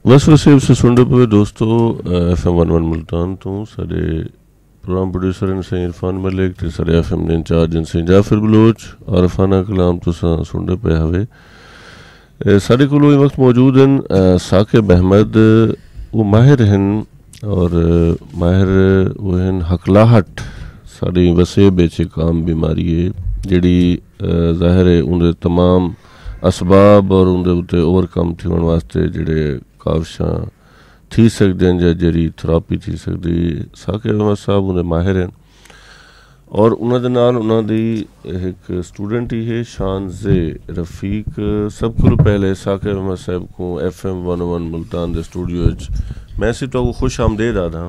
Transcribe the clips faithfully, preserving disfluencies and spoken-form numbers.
بس وسیب سے سنڈے پہ دوستو F M one one Multan تو سارے پروگرام پروڈیوسر ان سے عرفان ملک تے سارے ایف ایم نے انچارج ان سے جعفر بلوچ عارفانہ کلام تو سنڈے پہ ہوئے سارے کو لوگ وقت موجود ہیں ثاقب احمد وہ ماہر ہیں اور ماہر وہ ہیں حقلاہٹ ساری وسیع بیچے کام بیماری ہے جڑی ظاہر ہے ان تمام اسباب اور اندر اتنے اوور کم تھیون واسطے جڑے کافشاں تھی سکتے ہیں یا جڑی تھراپی تھی سکتی ثاقب احمد صاحب انہیں ماہر ہیں اور انہوں دے نال انہوں دی ایک اسٹوڈنٹ ہی ہے شانز رفیق سب کو پہلے ثاقب احمد صاحب کو F M one one Multan دے اسٹوڈیو میں سے تو خوش آمدید آدھا.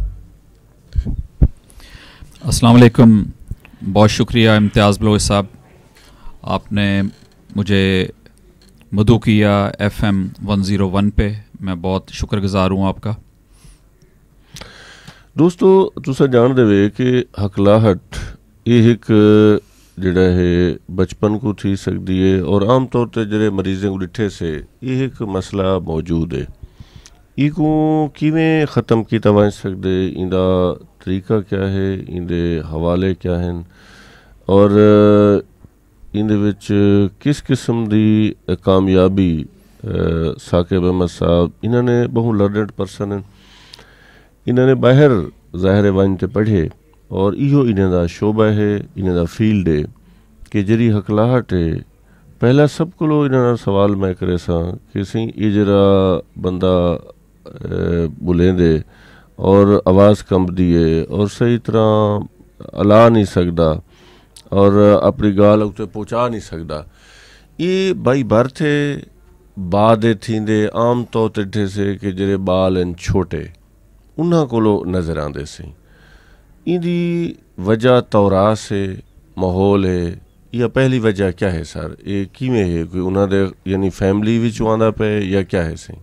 السلام علیکم. بہت شکریہ امتیاز بلوچ صاحب, آپ نے مجھے مدعو کیا F M one zero one پہ, میں بہت شکر گزار ہوں آپ کا. دوستو تسا جان دے کہ حقلاہٹ یہ ایک جڑا ہے بچپن کو تھی سکتی ہے اور عام طور تے جڑے مریضیں کو ڈٹھے سے یہ ایک مسئلہ موجود ہے. یہ کو کیویں ختم کیتا وان سکدے, ایندا طریقہ کیا ہے, ایندے حوالے کیا ہیں اور ایندے وچ کس قسم دی کامیابی ثاقب احمد صاحب انہوں نے بہت لرنڈ پرسن ہیں, انہوں نے باہر ظاہر وان تے پڑھے اور ایہو انہوں دا شعبہ ہے, انہوں دا فیلڈ ہے کہ جری حقلاہٹ ہے. پہلا سب کو لو انہوں نے سوال میں کرے سا کہ سی یہ جرا بندہ بلیں دے اور آواز کمب دیے اور صحیح طرح الا نہیں سکتا اور اپنی گال اتنے پہنچا نہیں سکتا, یہ بائی برتھ ہے بعد تھیندے عام طور تے سے کہ جڑے بال ہیں چھوٹے انہاں کو نظر آندے سی. ان دی وجہ توراث ہے, ماحول ہے, یا پہلی وجہ کیا ہے سر, یہ کیویں ہے کوئی انہاں دے یعنی فیملی وچ آندا پے یا کیا ہے سی؟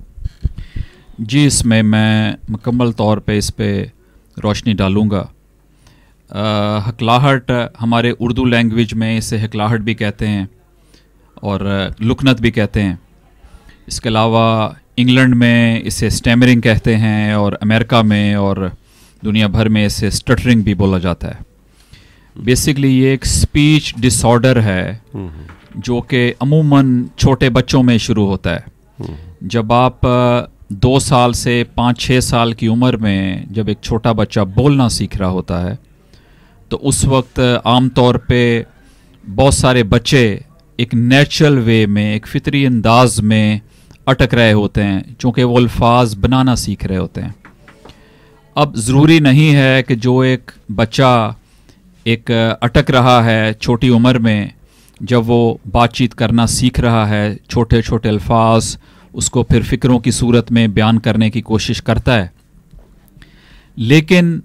جی اس میں میں مکمل طور پہ اس پہ روشنی ڈالوں گا. حقلاہٹ ہمارے اردو لینگویج میں اسے حقلاہٹ بھی کہتے ہیں اور لکنت بھی کہتے ہیں. اس کے علاوہ انگلینڈ میں اسے اسٹیمرنگ کہتے ہیں اور امریکہ میں اور دنیا بھر میں اسے اسٹٹرنگ بھی بولا جاتا ہے. بیسکلی یہ ایک اسپیچ ڈس آرڈر ہے جو کہ عموماً چھوٹے بچوں میں شروع ہوتا ہے. جب آپ دو سال سے پانچ چھ سال کی عمر میں جب ایک چھوٹا بچہ بولنا سیکھ رہا ہوتا ہے تو اس وقت عام طور پہ بہت سارے بچے ایک نیچرل وے میں, ایک فطری انداز میں اٹک رہے ہوتے ہیں چونکہ وہ الفاظ بنانا سیکھ رہے ہوتے ہیں. اب ضروری نہیں ہے کہ جو ایک بچہ ایک اٹک رہا ہے چھوٹی عمر میں, جب وہ بات چیت کرنا سیکھ رہا ہے, چھوٹے چھوٹے الفاظ اس کو پھر فکروں کی صورت میں بیان کرنے کی کوشش کرتا ہے, لیکن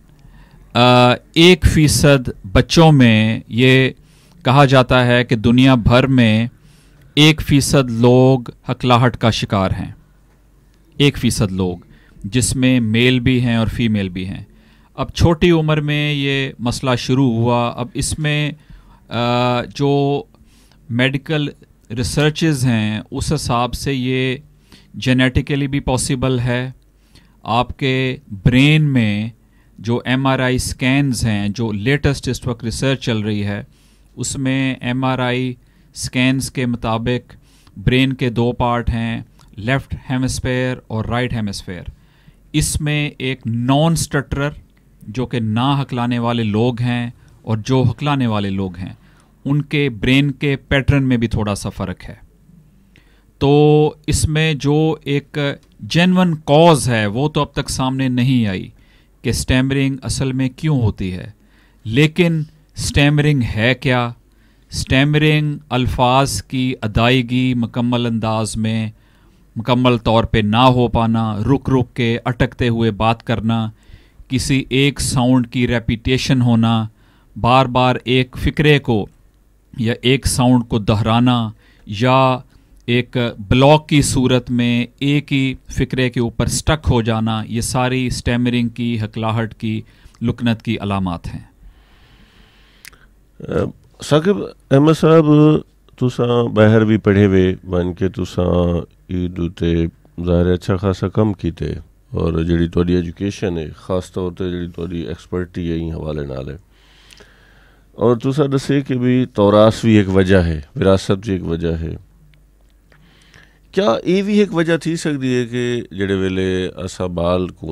ایک فیصد بچوں میں یہ کہا جاتا ہے کہ دنیا بھر میں ایک فیصد لوگ حقلاہٹ کا شکار ہیں. ایک فیصد لوگ جس میں میل بھی ہیں اور فیمیل بھی ہیں. اب چھوٹی عمر میں یہ مسئلہ شروع ہوا. اب اس میں جو میڈیکل ریسرچز ہیں اس حساب سے یہ جینیٹیکلی بھی پاسبل ہے. آپ کے برین میں جو ایم آر آئی سکینز ہیں, جو لیٹسٹ اس وقت ریسرچ چل رہی ہے, اس میں ایم آر آئی سکینز کے مطابق برین کے دو پارٹ ہیں, لیفٹ ہیمسفیئر اور رائٹ ہیمسفیئر. اس میں ایک نان سٹٹرر جو کہ نہ ہکلانے والے لوگ ہیں اور جو ہکلانے والے لوگ ہیں ان کے برین کے پیٹرن میں بھی تھوڑا سا فرق ہے. تو اس میں جو ایک جینون کاز ہے وہ تو اب تک سامنے نہیں آئی کہ سٹیمرنگ اصل میں کیوں ہوتی ہے, لیکن سٹیمرنگ ہے کیا؟ سٹیمرنگ الفاظ کی ادائیگی مکمل انداز میں مکمل طور پہ نہ ہو پانا, رک رک کے اٹکتے ہوئے بات کرنا, کسی ایک ساؤنڈ کی ریپیٹیشن ہونا, بار بار ایک فقرے کو یا ایک ساؤنڈ کو دہرانا, یا ایک بلاک کی صورت میں ایک ہی فقرے کے اوپر سٹک ہو جانا, یہ ساری سٹیمرنگ کی, حقلاہٹ کی, لکنت کی علامات ہیں. ثاقب احمد صاحب تساں باہر بھی پڑھے ہوئے بن کے تساں عید تے ظاہر اچھا خاصا کم کیتے اور جڑی تہاڈی ایجوکیشن ہے خاص طور تے جڑی تہاڈی ایکسپرٹی ہے این حوالے نال ہے اور تساں دسے کہ بھی توراث بھی ایک وجہ ہے وراثت بھی ایک وجہ ہے کیا یہ بھی ایک وجہ تھی سکتی ہے کہ جڑے ویلے اساں بال کو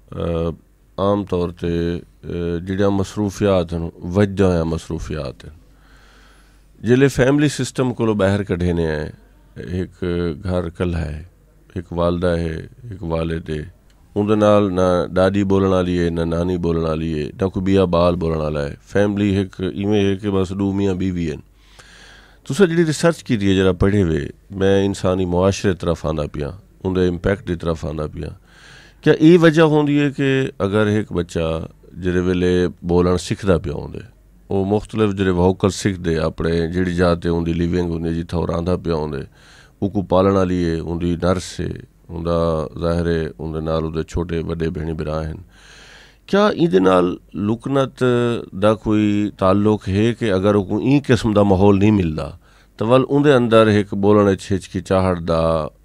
عام طور تے جڑیاں مصروفیات ہیں وجہ یا مصروفیات ہیں جلے فیملی سسٹم کو باہر کڈھینے ہیں ایک گھر کل ہے ایک والدہ ہے ایک والد ہے اندر نال نہ ڈاڈی بولن والی ہے نہ نانی بولن والی ہے نہ کوئی بیا بال بولن والا ہے فیملی ایک ایویں ہے کہ بس دو میاں بیوی ہیں تساں جڑی ریسرچ کی ہے جڑا پڑھے ہوئے میں انسانی معاشرے طرف آندا پیا ان دے امپیکٹ دی طرف آندا پیا کیا یہ وجہ ہوندی ہے کہ اگر ایک بچہ جڑے ویلے بولن سکھدا پیا ہوندے وہ مختلف جڑے ووکل سکھدے اپنے جڑی جاتے ان دی لیونگ ہوندی جتھا وہ رہندا پیا ہوندے وہ کو پالن والی ہے ان دی نرس ہے ان دا ظاہر ہے ان دے نال اودے چھوٹے وڈے بہن بھرا ہیں کیا ایندے نال لکنت دا کوئی تعلق ہے کہ اگر وہ این قسم دا ماحول نہیں ملدا تو ول ان دے اندر ایک بولن ہچکچاہٹ دا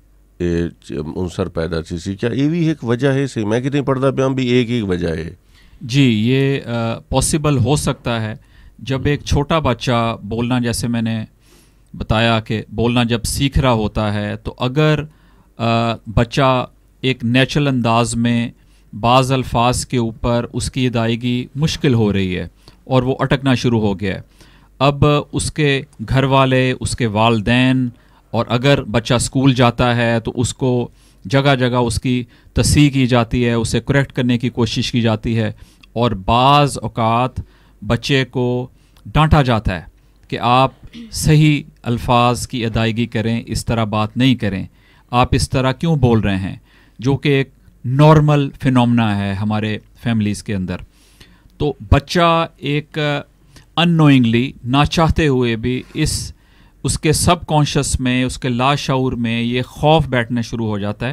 عنصر پیدا تھی سی کیا یہ بھی ایک وجہ ہے سی میں کتنی پڑھتا پیا بھی ایک ایک وجہ ہے جی یہ پاسبل ہو سکتا ہے جب ایک چھوٹا بچہ بولنا جیسے میں نے بتایا کہ بولنا جب سیکھ رہا ہوتا ہے تو اگر بچہ ایک نیچرل انداز میں بعض الفاظ کے اوپر اس کی ادائیگی مشکل ہو رہی ہے اور وہ اٹکنا شروع ہو گیا ہے اب اس کے گھر والے اس کے والدین اور اگر بچہ اسکول جاتا ہے تو اس کو جگہ جگہ اس کی تصحیح کی جاتی ہے اسے کریکٹ کرنے کی کوشش کی جاتی ہے اور بعض اوقات بچے کو ڈانٹا جاتا ہے کہ آپ صحیح الفاظ کی ادائیگی کریں اس طرح بات نہیں کریں آپ اس طرح کیوں بول رہے ہیں جو کہ ایک نارمل فینومنا ہے ہمارے فیملیز کے اندر تو بچہ ایک ان نوئنگلی نہ چاہتے ہوئے بھی اس اس کے سب کانشس میں اس کے لاشعور میں یہ خوف بیٹھنا شروع ہو جاتا ہے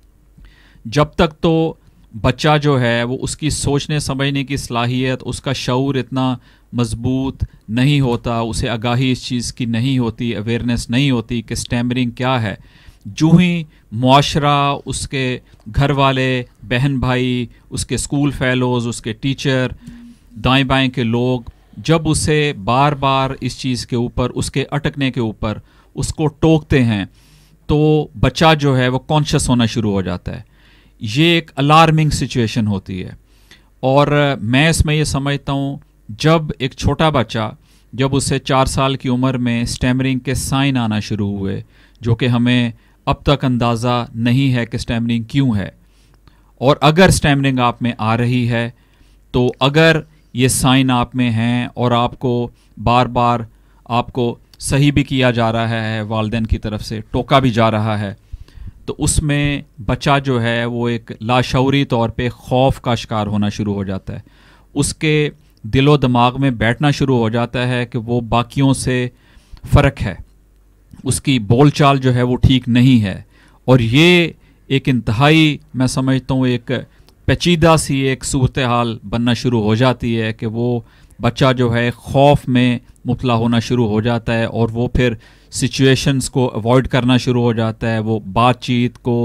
جب تک تو بچہ جو ہے وہ اس کی سوچنے سمجھنے کی صلاحیت اس کا شعور اتنا مضبوط نہیں ہوتا اسے آگاہی اس چیز کی نہیں ہوتی اویئرنیس نہیں ہوتی کہ اسٹیمرنگ کیا ہے جو ہی معاشرہ اس کے گھر والے بہن بھائی اس کے اسکول فیلوز اس کے ٹیچر دائیں بائیں کے لوگ جب اسے بار بار اس چیز کے اوپر اس کے اٹکنے کے اوپر اس کو ٹوکتے ہیں تو بچہ جو ہے وہ کانشیس ہونا شروع ہو جاتا ہے یہ ایک الارمنگ سچویشن ہوتی ہے اور میں اس میں یہ سمجھتا ہوں جب ایک چھوٹا بچہ جب اسے چار سال کی عمر میں اسٹیمرنگ کے سائن آنا شروع ہوئے جو کہ ہمیں اب تک اندازہ نہیں ہے کہ اسٹیمرنگ کیوں ہے اور اگر اسٹیمرنگ آپ میں آ رہی ہے تو اگر یہ سائن آپ میں ہیں اور آپ کو بار بار آپ کو صحیح بھی کیا جا رہا ہے والدین کی طرف سے ٹوکا بھی جا رہا ہے تو اس میں بچہ جو ہے وہ ایک لاشعوری طور پہ خوف کا شکار ہونا شروع ہو جاتا ہے اس کے دل و دماغ میں بیٹھنا شروع ہو جاتا ہے کہ وہ باقیوں سے فرق ہے اس کی بول چال جو ہے وہ ٹھیک نہیں ہے اور یہ ایک انتہائی میں سمجھتا ہوں ایک پیچیدہ سی ایک صورتحال بننا شروع ہو جاتی ہے کہ وہ بچہ جو ہے خوف میں مبتلا ہونا شروع ہو جاتا ہے اور وہ پھر سچویشنز کو اوائڈ کرنا شروع ہو جاتا ہے وہ بات چیت کو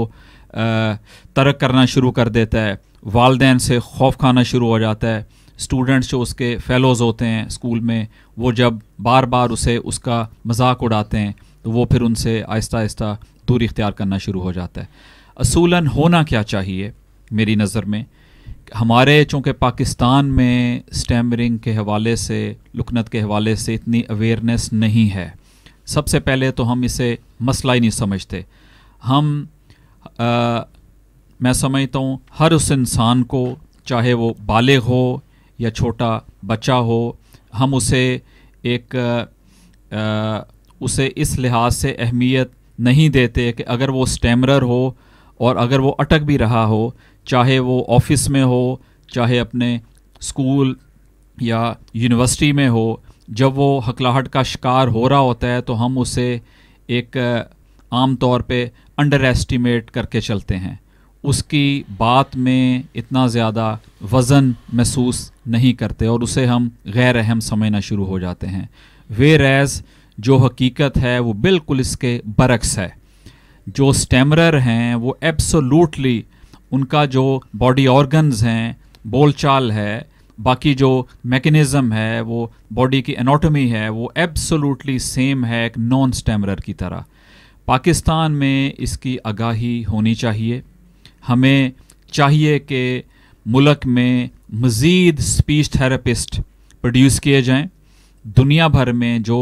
ترک کرنا شروع کر دیتا ہے والدین سے خوف کھانا شروع ہو جاتا ہے اسٹوڈنٹس جو اس کے فیلوز ہوتے ہیں اسکول میں وہ جب بار بار اسے اس کا مذاق اڑاتے ہیں تو وہ پھر ان سے آہستہ آہستہ دوری اختیار کرنا شروع ہو جاتا ہے اصولاً ہونا کیا چاہیے میری نظر میں ہمارے چونکہ پاکستان میں اسٹیمرنگ کے حوالے سے لکنت کے حوالے سے اتنی اویئرنیس نہیں ہے سب سے پہلے تو ہم اسے مسئلہ ہی نہیں سمجھتے ہم آ, میں سمجھتا ہوں ہر اس انسان کو چاہے وہ بالغ ہو یا چھوٹا بچہ ہو ہم اسے ایک آ, اسے اس لحاظ سے اہمیت نہیں دیتے کہ اگر وہ اسٹیمرر ہو اور اگر وہ اٹک بھی رہا ہو چاہے وہ آفس میں ہو چاہے اپنے اسکول یا یونیورسٹی میں ہو جب وہ ہکلاہٹ کا شکار ہو رہا ہوتا ہے تو ہم اسے ایک عام طور پہ انڈر ایسٹیمیٹ کر کے چلتے ہیں اس کی بات میں اتنا زیادہ وزن محسوس نہیں کرتے اور اسے ہم غیر اہم سمجھنا شروع ہو جاتے ہیں ویئر ایز جو حقیقت ہے وہ بالکل اس کے برعکس ہے جو سٹیمرر ہیں وہ ایبسولوٹلی ان کا جو باڈی آرگنز ہیں، بول چال ہے، باقی جو میکنزم ہے، وہ باڈی کی اناٹومی ہے، وہ ایبسولوٹلی سیم ہے ایک نان سٹیمرر کی طرح. پاکستان میں اس کی آگاہی ہونی چاہیے. ہمیں چاہیے کہ ملک میں مزید اسپیچ تھراپسٹ پروڈیوس کیے جائیں. دنیا بھر میں جو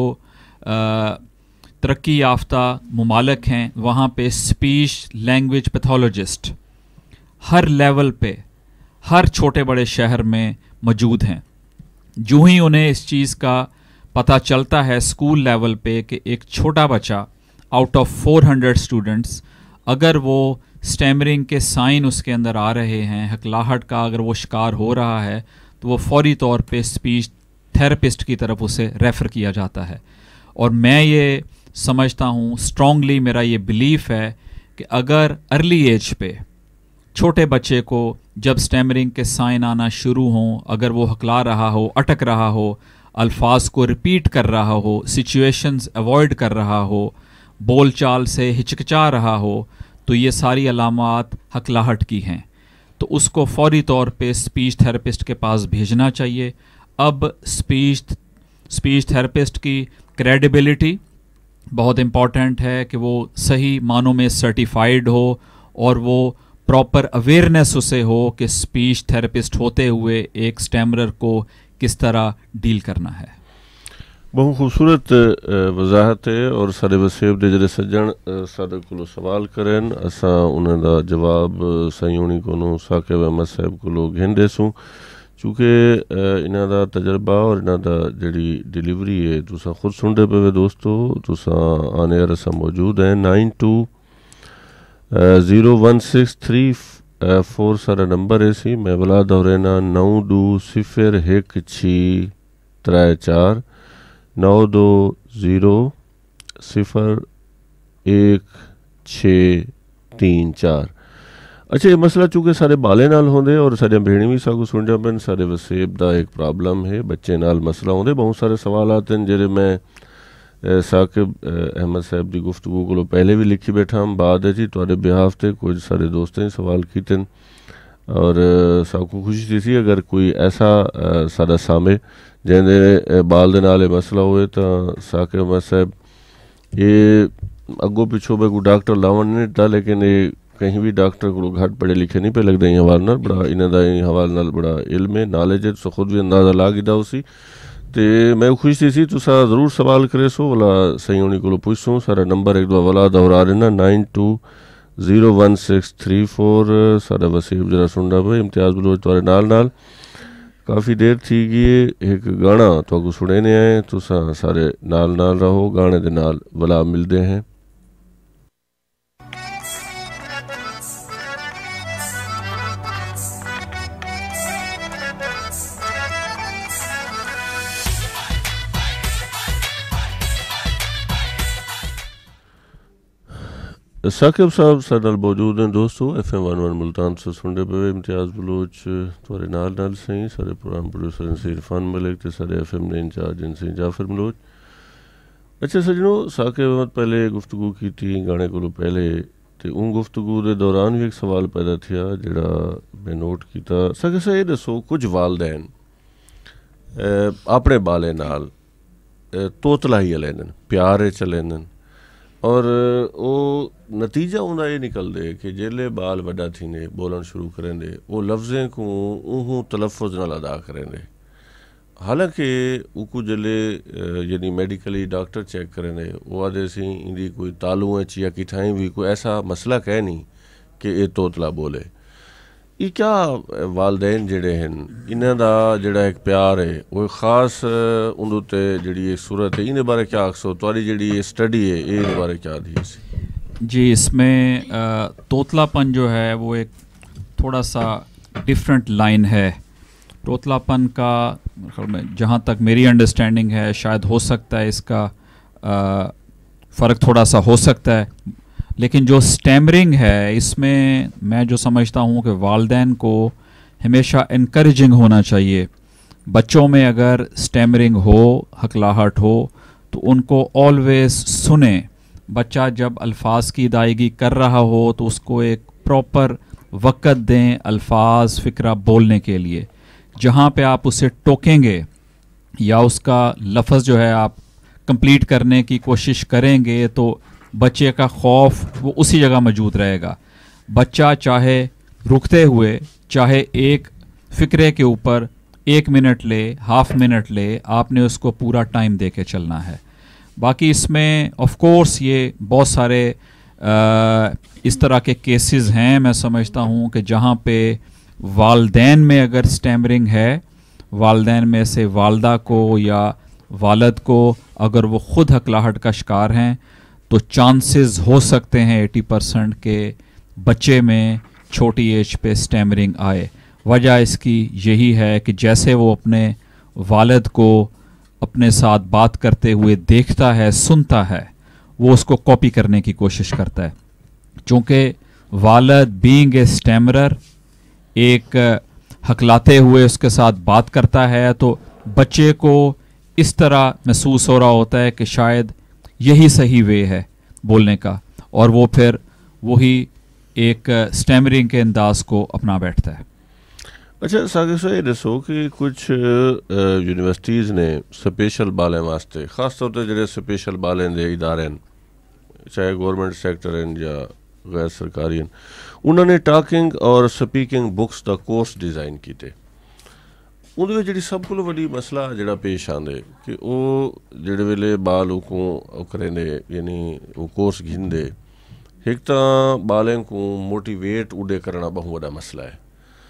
ترقی یافتہ ممالک ہیں وہاں پہ اسپیچ لینگویج پیتھولوجسٹ ہر لیول پہ، ہر چھوٹے بڑے شہر میں موجود ہیں. جو ہی انہیں اس چیز کا پتہ چلتا ہے اسکول لیول پہ کہ ایک چھوٹا بچہ out of four hundred students اگر وہ سٹیمرنگ کے سائن اس کے اندر آ رہے ہیں، ہکلاہٹ کا اگر وہ شکار ہو رہا ہے، تو وہ فوری طور پہ اسپیچ تھراپسٹ کی طرف اسے ریفر کیا جاتا ہے. اور میں یہ سمجھتا ہوں، اسٹرانگلی میرا یہ بلیف ہے کہ اگر ارلی ایج پہ چھوٹے بچے کو جب سٹیمرنگ کے سائن آنا شروع ہوں، اگر وہ ہکلا رہا ہو، اٹک رہا ہو، الفاظ کو ریپیٹ کر رہا ہو، سچویشنز ایوائڈ کر رہا ہو، بول چال سے ہچکچا رہا ہو، تو یہ ساری علامات ہکلاہٹ کی ہیں. تو اس کو فوری طور پہ اسپیچ تھراپسٹ کے پاس بھیجنا چاہیے. اب اسپیچ اسپیچ تھراپسٹ کی کریڈیبلٹی بہت امپورٹنٹ ہے کہ وہ صحیح معنوں میں سرٹیفائیڈ ہو اور وہ پراپر اویئرنیس اسے ہو کہ اسپیچ تھراپسٹ ہوتے ہوئے ایک سٹیمرر کو کس طرح ڈیل کرنا ہے. بہت خوبصورت وضاحت ہے. اور سارے وسیب دے جڑے سجن سارے کو سوال کریں اساں انہاں دا جواب سیونی کو ثاقب احمد صاحب کو گھندے سوں، چونکہ انہاں دا تجربہ اور انہاں دا جڑی ڈیلیوری ہے تساں خود سنتے پے دوستو. تساں آنے ایئر اساں موجود ہیں. Nine two zero one six three four سارا نمبر ہے سی. میں بلا دورینا نو دو صفر ایک چھ ترائے چار نو دو زیرو صفر ایک چھ تین چار. اچھا یہ مسئلہ چونکہ سارے بالے نال ہوندے اور سارے بھیڑی بھی ساکو سن جا پن سارے وسیب دا ایک پرابلم ہے، بچے نال مسئلہ ہوندے. بہت سارے سوالات ہیں جڑے میں ثاقب احمد صاحب دی گفتگو کو پہلے بھی لکھی بیٹھا ہم. بعد ہے جی تواڈے بیہاف تے کچھ سارے دوستیں سوال کیتے اور ساکو خوشی تھی سی اگر کوئی ایسا سارا سامے جن دے بال دے نال مسئلہ ہوئے تو ثاقب احمد صاحب یہ اگوں پچھوں میں کوئی ڈاکٹر لاون نہیں دیتا، لیکن یہ کہیں بھی ڈاکٹر کو گھٹ پڑھے لکھے نہیں پہ لگتا. یہ حوالے نال بڑا انہاں دا حوالے نال بڑا علم ہے، نالج ہے، تو خود بھی اندازہ لا گیا اسی. تے میں خوش تھی سی تسا ضرور سوال کرے سو والا صحیح ہونی کو پوچھ سوں. سارا نمبر ایک دو والا دہرا دینا nine two zero one six three four. سارا وسیب جرا سن رہا بھائی امتیاز بلوچ تارے نال نال کافی دیر تھی گئی. ایک گانا تو کو سنے نے آئے تسا سارے نال نال رہو. گانے دے نال والا ملتے ہیں. ثاقب صاحب سارے نال موجود ہیں دوستو. F M one one Multan سے سنڈے پہ امتیاز بلوچ تھوڑے نال نال سہیں سارے پروگرام پروڈیوسر انسی عرفان ملک تے سارے ایف ایم نے انچارج انسی جعفر ملوچ. اچھا سجنو، ثاقب احمد پہلے گفتگو کی تھی گانے کو پہلے تے ان گفتگو دے دوران بھی ایک سوال پیدا تھیا جڑا میں نوٹ کیتا. ثاقب صاحب یہ دسو کچھ والدین اپنے بالے نال توتلا ہی لیندن، پیارے چلیندن اور وہ نتیجہ انہوں یہ نکل دے کہ جیلے بال وڈا تھینے بولن شروع کریں دے وہ لفظیں کو انہوں تلفظ نال ادا کریں دے. حالانکہ وہ کو جلے یعنی میڈیکلی ڈاکٹر چیک کریں دے وہ آدھے سی اندی کوئی تالو ہیں چیا کٹھائیں بھی کوئی ایسا مسئلہ کہہ نہیں کہ یہ توتلا بولے. یہ کیا والدین جڑے ہیں انہاں دا جڑا ایک پیار ہے وہ خاص اندو تے جڑی ایک صورت ہے انہیں بارے کیا اکسو تواری جڑی یہ سٹڈی ہے یہ بارے کیا دی سی؟ جی اس میں توتلا پن جو ہے وہ ایک تھوڑا سا ڈیفرنٹ لائن ہے. توتلا پن کا جہاں تک میری انڈرسٹینڈنگ ہے شاید ہو سکتا ہے اس کا فرق تھوڑا سا ہو سکتا ہے، لیکن جو سٹیمرنگ ہے اس میں میں جو سمجھتا ہوں کہ والدین کو ہمیشہ انکریجنگ ہونا چاہیے. بچوں میں اگر سٹیمرنگ ہو، ہکلاہٹ ہو، تو ان کو آلویز سنیں، बच्चा जब अल्फाज की अदायगी कर रहा हो तो उसको एक प्रॉपर वक़्त दें अल्फाज फ़िक्रा बोलने के लिए। जहाँ पे आप उसे टोकेंगे या उसका लफ्ज़ जो है आप कंप्लीट करने की कोशिश करेंगे तो बच्चे का खौफ वो उसी जगह मौजूद रहेगा। बच्चा चाहे रुकते हुए चाहे एक फ़िक्रे के ऊपर एक मिनट ले, हाफ मिनट ले, आपने उसको पूरा टाइम दे के चलना है। बाकी इसमें ऑफ कोर्स ये बहुत सारे आ, इस तरह के केसेस हैं, मैं समझता हूँ कि जहाँ पे वालदैन में अगर स्टैमरिंग है, वालदैन में से वालदा को या वालद को अगर वो ख़ुद हकलाहट का शिकार हैं तो चांसेस हो सकते हैं अस्सी परसेंट के बच्चे में छोटी एज पे स्टैमरिंग आए। वजह इसकी यही है कि जैसे वो अपने वालिद को अपने साथ बात करते हुए देखता है, सुनता है, वो उसको कॉपी करने की कोशिश करता है। चूँकि वालिद बीइंग ए स्टैमरर एक हकलाते हुए उसके साथ बात करता है तो बच्चे को इस तरह महसूस हो रहा होता है कि शायद यही सही वे है बोलने का, और वो फिर वही एक स्टैमरिंग के अंदाज को अपना बैठता है। अच्छा साकिब साहब, ये दसो कि कुछ यूनिवर्सिटीज़ ने स्पेशल बालें वास्ते खास तौर पर जो स्पेशल बालें दे इदारे चाहे गवर्नमेंट सैक्टर या गैर सरकारी, उन्होंने टॉकिंग और स्पीकिंग बुक्स का कोर्स डिज़ाइन किए। उन्हें जी सब को वही मसला जोड़ा पेश आंदे कि वो जेड़े वेले बाल को करेंदे यानी वो कोर्स घिंदे, एक तो बालें को मोटिवेट उड़े करना बहुत बड़ा मसला है।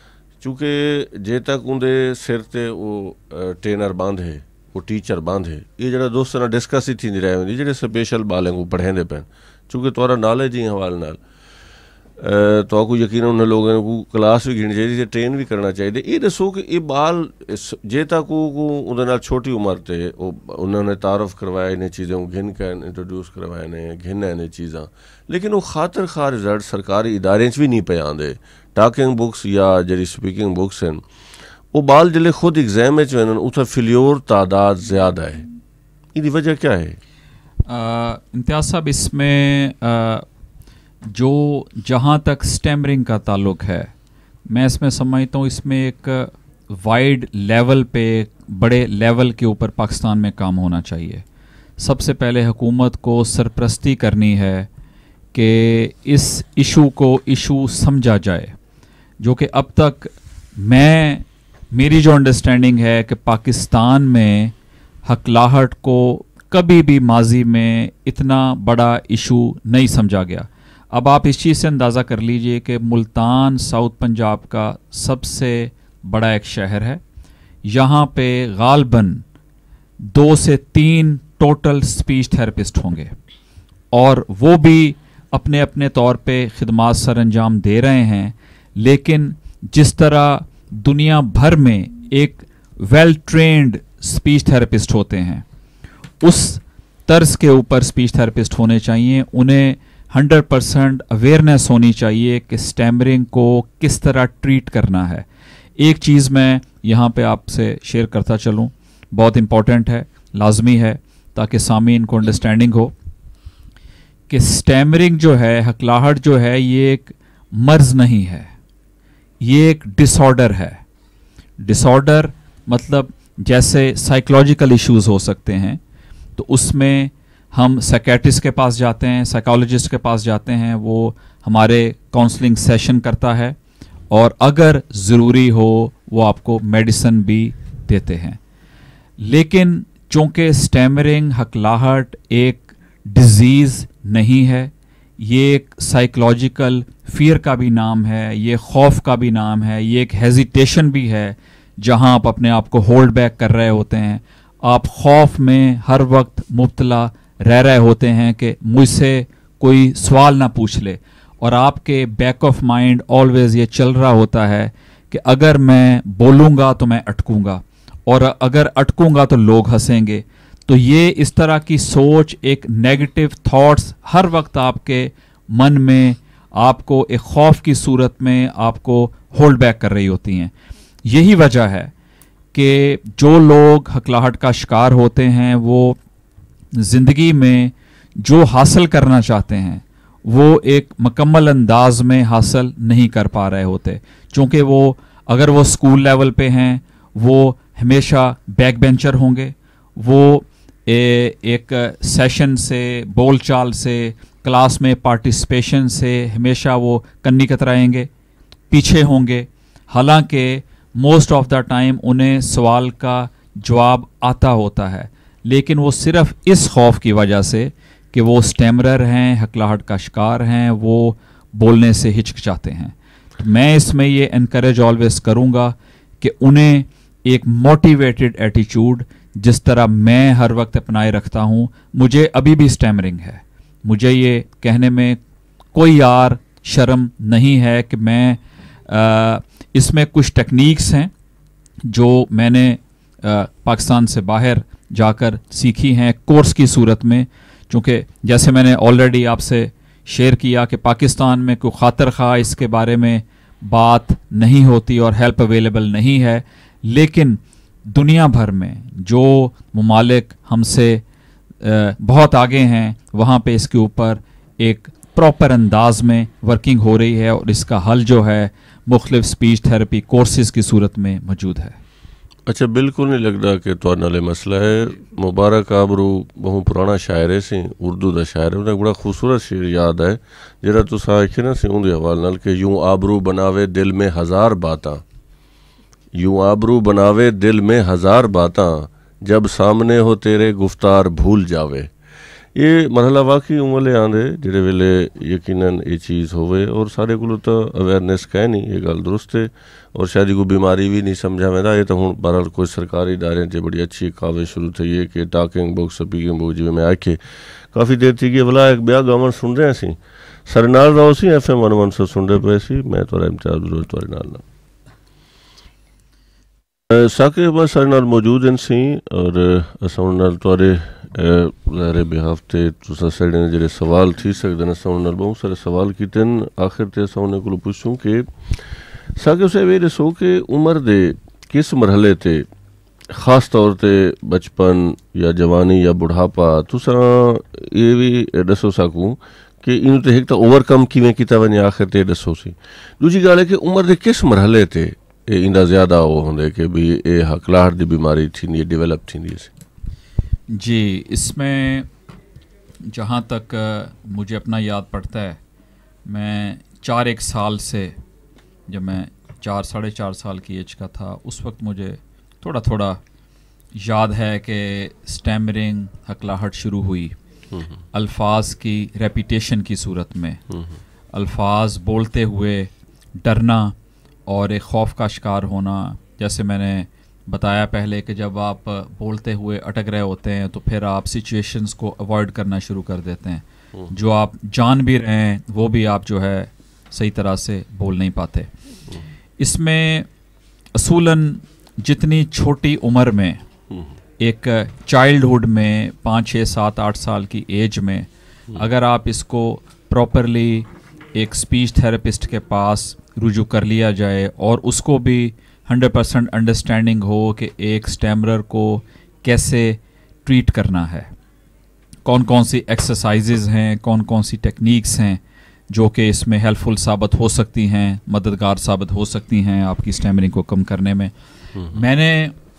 चूँकि जे तक उनके सिर ते वो ट्रेनर बांधे, वो टीचर बांधे, ये जरा दोस्तों डिस्कस ही थी रही जो स्पेशल बालें को पढ़ेंदे पैन। चूँकि तुरा नॉलेज ही हवाले नाल तो को यकीन उन्हें लोगों को क्लास भी गिनी चाहिए, ट्रेन भी करना चाहिए। ये दसो कि ये बाल जे तक को छोटी उम्र से उन्होंने तारफ़ करवाया इन्हें चीज़ों को घिन कर इंट्रोड्यूस करवाए ने घिन इन्हें चीज़ा, लेकिन वो खातर खा रिजल्ट सरकारी इदारे भी नहीं पे आते। टॉकिंग बुक्स या जी स्पीकिंग बुक्स हैं वो बाल जल्द खुद एग्जाम में वन उतना फिल्योर तादाद ज़्यादा है, इसकी वजह क्या है? इम्तियाज़ साहब, इसमें आ, जो जहाँ तक स्टैमरिंग का ताल्लुक़ है, मैं इसमें समझता हूँ इसमें एक वाइड लेवल पे, बड़े लेवल के ऊपर पाकिस्तान में काम होना चाहिए। सबसे पहले हुकूमत को सरपरस्ती करनी है कि इस इशू को इशू समझा जाए, जो कि अब तक मैं मेरी जो अंडरस्टैंडिंग है कि पाकिस्तान में हकलाहट को कभी भी माजी में इतना बड़ा इशू नहीं समझा गया। अब आप इस चीज़ से अंदाज़ा कर लीजिए कि मुल्तान साउथ पंजाब का सबसे बड़ा एक शहर है। यहाँ पे गालबन दो से तीन टोटल स्पीच थेरेपिस्ट होंगे और वो भी अपने अपने तौर पे खिदमात सर अंजाम दे रहे हैं। लेकिन जिस तरह दुनिया भर में एक वेल ट्रेंड स्पीच थेरेपिस्ट होते हैं, उस तर्ज के ऊपर स्पीच थेरेपिस्ट होने चाहिए। उन्हें हंड्रेड परसेंट अवेयरनेस होनी चाहिए कि स्टैमरिंग को किस तरह ट्रीट करना है। एक चीज़ मैं यहाँ पे आपसे शेयर करता चलूँ, बहुत इम्पॉर्टेंट है, लाजमी है, ताकि सामीन को अंडरस्टैंडिंग हो कि स्टैमरिंग जो है, हकलाहट जो है, ये एक मर्ज नहीं है, ये एक डिसऑर्डर है। डिसऑर्डर मतलब जैसे साइकोलॉजिकल इश्यूज हो सकते हैं तो उसमें हम साइकेट्रिस्ट के पास जाते हैं, साइकोलॉजिस्ट के पास जाते हैं, वो हमारे काउंसलिंग सेशन करता है और अगर ज़रूरी हो वो आपको मेडिसिन भी देते हैं। लेकिन चूँकि स्टैमरिंग, हकलाहट एक डिज़ीज़ नहीं है, ये एक साइकोलॉजिकल फियर का भी नाम है, ये खौफ का भी नाम है, ये एक हेजिटेशन भी है जहां आप अपने आप को होल्ड बैक कर रहे होते हैं। आप खौफ में हर वक्त मुब्तला रह रहे होते हैं कि मुझसे कोई सवाल ना पूछ ले, और आपके बैक ऑफ माइंड ऑलवेज ये चल रहा होता है कि अगर मैं बोलूँगा तो मैं अटकूँगा, और अगर अटकूँगा तो लोग हंसेंगे। तो ये इस तरह की सोच, एक नेगेटिव थॉट्स हर वक्त आपके मन में आपको एक खौफ की सूरत में आपको होल्ड बैक कर रही होती हैं। यही वजह है कि जो लोग हकलाहट का शिकार होते हैं वो ज़िंदगी में جو حاصل کرنا چاہتے ہیں وہ ایک مکمل انداز میں حاصل نہیں کر پا رہے ہوتے، چونکہ وہ اگر وہ اسکول لیول پہ ہیں وہ ہمیشہ بیک بینچر ہوں گے، وہ ایک سیشن سے، بول چال سے، کلاس میں پارٹیسپیشن سے ہمیشہ وہ کنی کترائیں گے، پیچھے ہوں گے، حالانکہ موسٹ آف دا ٹائم انہیں سوال کا جواب آتا ہوتا ہے، لیکن وہ صرف اس خوف کی وجہ سے کہ وہ اسٹیمرر ہیں، ہکلاہٹ کا شکار ہیں، وہ بولنے سے ہچکچاتے ہیں۔ میں اس میں یہ انکریج آلویز کروں گا کہ انہیں ایک موٹیویٹڈ ایٹیچیوڈ جس طرح میں ہر وقت اپنائے رکھتا ہوں، مجھے ابھی بھی اسٹیمرنگ ہے، مجھے یہ کہنے میں کوئی یار شرم نہیں ہے کہ میں آ, اس میں کچھ ٹیکنیکس ہیں جو میں نے آ, پاکستان سے باہر جا کر سیکھی ہیں کورس کی صورت میں، چونکہ جیسے میں نے آلریڈی آپ سے شیئر کیا کہ پاکستان میں کوئی خاطر خواہ اس کے بارے میں بات نہیں ہوتی اور ہیلپ اویلیبل نہیں ہے، لیکن دنیا بھر میں جو ممالک ہم سے بہت آگے ہیں وہاں پہ اس کے اوپر ایک پراپر انداز میں ورکنگ ہو رہی ہے، اور اس کا حل جو ہے مختلف سپیچ تھراپی کورسز کی صورت میں موجود ہے۔ اچھا، بالکل نہیں لگتا کہ تو نالے مسئلہ ہے۔ مبارک آبرو بہت پرانا شاعر ہے سی، اردو دا شاعر ہے، انہیں بڑا خوبصورت شعر یاد ہے جہاں تو آخے نا سی ان کے حوالے نال کہ یوں آبرو بناوے دل میں ہزار باتاں، یوں آبرو بناوے دل میں ہزار باتاں، جب سامنے ہو تیرے گفتار بھول جاوے۔ یہ مرحلہ واقعی املے آندے جڑے ویلے یقیناً یہ چیز ہوئے، اور سارے کو تو اویئرنیس کہہ نہیں، یہ گل درست ہے، اور شاید کوئی بیماری بھی نہیں سمجھا ویندہ۔ یہ تو ہوں بہرحال کوئی سرکاری ادارے سے بڑی اچھی کاوش شروع تھی ہے کہ ٹاکنگ بک سپیکنگ بک جی میں آکے کافی دیر تھی کہ بلا ایک بیا گامن سن رہے ہیں سی سرنال راؤ سی ایف ایم ون ون سے سن رہے پہ سی، میں تو امتیاز ضرور تو نال نہ ثاقب بس سارے نال موجود ہیں سی، اور اساں نال تواڈے ظاہر بہاف تے تساں سارے نے جڑے سوال تھی سکدے نے، اساں نال بہت سارے سوال کیتے ہیں۔ آخر تے اساں انہاں کولوں پوچھوں کہ ثاقب صاحب یہ دسو کہ عمر دے کس مرحلے تے، خاص طور تے بچپن یا جوانی یا بڑھاپا، تساں یہ بھی دسو سکوں کہ انہوں تے ایک تا اوور کم کیویں کیتا ونجے، آخر تے دسو سی۔ دوسری گل ہے کہ عمر دے کس مرحلے تے اندا زیادہ وہ ہوندے کہ بھی یہ ہکلاہٹ دی بیماری تھی یہ ڈیولپ تھی سی؟ جی، اس میں جہاں تک مجھے اپنا یاد پڑتا ہے، میں چار ایک سال سے، جب میں چار ساڑھے چار سال کی ایج کا تھا، اس وقت مجھے تھوڑا تھوڑا یاد ہے کہ سٹیمرنگ ہکلاہٹ شروع ہوئی، الفاظ کی ریپیٹیشن کی صورت میں، الفاظ بولتے ہوئے ڈرنا اور ایک خوف کا شکار ہونا۔ جیسے میں نے بتایا پہلے کہ جب آپ بولتے ہوئے اٹک رہے ہوتے ہیں تو پھر آپ سچویشنز کو اوائڈ کرنا شروع کر دیتے ہیں، جو آپ جان بھی رہے ہیں وہ بھی آپ جو ہے صحیح طرح سے بول نہیں پاتے۔ اس میں اصولاً جتنی چھوٹی عمر میں، ایک چائلڈ ہوڈ میں، پانچ چھ سات آٹھ سال کی ایج میں، اگر آپ اس کو پراپرلی ایک اسپیچ تھراپسٹ کے پاس رجوع کر لیا جائے اور اس کو بھی ہنڈریڈ پرسینٹ انڈرسٹینڈنگ ہو کہ ایک سٹیمرر کو کیسے ٹریٹ کرنا ہے، کون کون سی ایکسرسائزز ہیں، کون کون سی ٹیکنیکس ہیں جو کہ اس میں ہیلپ فل ثابت ہو سکتی ہیں، مددگار ثابت ہو سکتی ہیں آپ کی سٹیمرنگ کو کم کرنے میں۔ میں نے